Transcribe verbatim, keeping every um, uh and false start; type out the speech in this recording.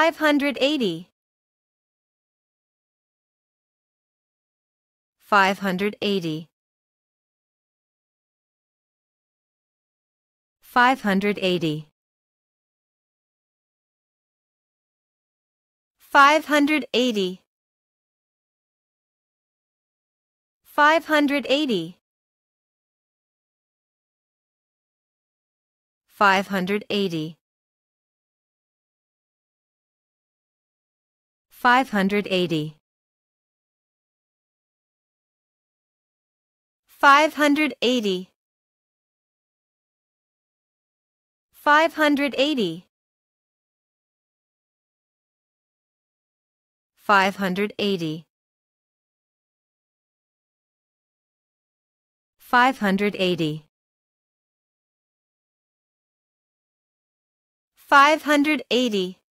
five hundred eighty, five hundred eighty, five hundred eighty, five hundred eighty, five hundred eighty, five hundred eighty, five hundred eighty, five hundred eighty, five hundred eighty, five hundred eighty, five hundred eighty, five hundred eighty,